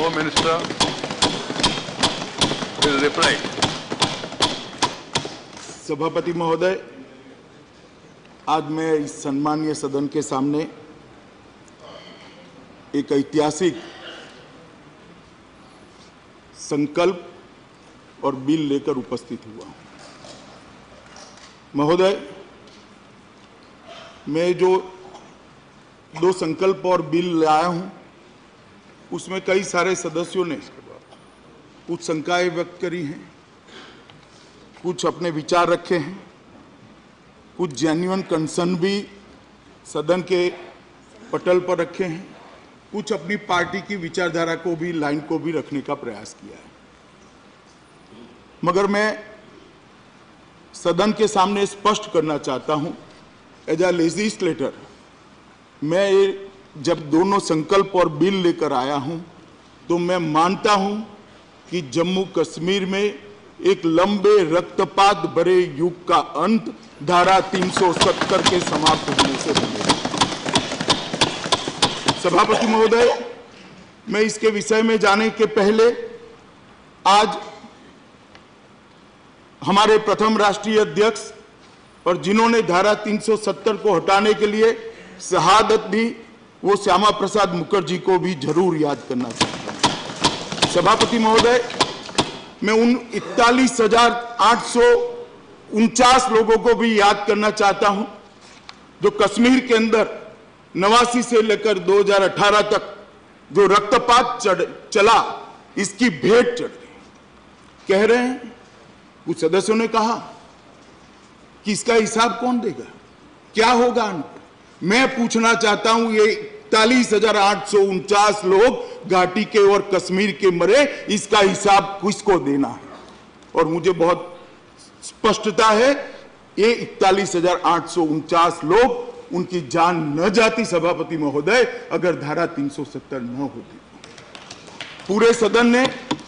Home Minister will reply. सभापति महोदय, आज मैं इस सम्मानीय सदन के सामने एक ऐतिहासिक संकल्प और बिल लेकर उपस्थित हुआ हूं। महोदय, मैं जो दो संकल्प और बिल लाया हूं, उसमें कई सारे सदस्यों ने कुछ शंकाएं व्यक्त करी हैं, कुछ अपने विचार रखे हैं, कुछ जेन्युइन कंसर्न भी सदन के पटल पर रखे हैं, कुछ अपनी पार्टी की विचारधारा को भी, लाइन को भी रखने का प्रयास किया है। मगर मैं सदन के सामने स्पष्ट करना चाहता हूं, एज अ लेजिस्लेटर, मैं जब दोनों संकल्प और बिल लेकर आया हूं, तो मैं मानता हूं कि जम्मू कश्मीर में एक लंबे रक्तपात भरे युग का अंत धारा 370 के समाप्त होने से बनेगा। सभापति महोदय, मैं इसके विषय में जाने के पहले आज हमारे प्रथम राष्ट्रीय अध्यक्ष और जिन्होंने धारा 370 को हटाने के लिए शहादत दी, वो श्यामा प्रसाद मुखर्जी को भी जरूर याद करना चाहता हूं। सभापति महोदय, मैं उन 41,849 लोगों को भी याद करना चाहता हूं जो कश्मीर के अंदर 89 से लेकर 2018 तक जो रक्तपात चला, इसकी भेंट चढ़ गई। कह रहे हैं, कुछ सदस्यों ने कहा कि इसका हिसाब कौन देगा, क्या होगा। मैं पूछना चाहता हूं, ये 41,849 लोग घाटी के और कश्मीर के मरे, इसका हिसाब किसको देना है। और मुझे बहुत स्पष्टता है, ये 41,849 लोग, उनकी जान न जाती सभापति महोदय, अगर धारा 370 न होती। पूरे सदन ने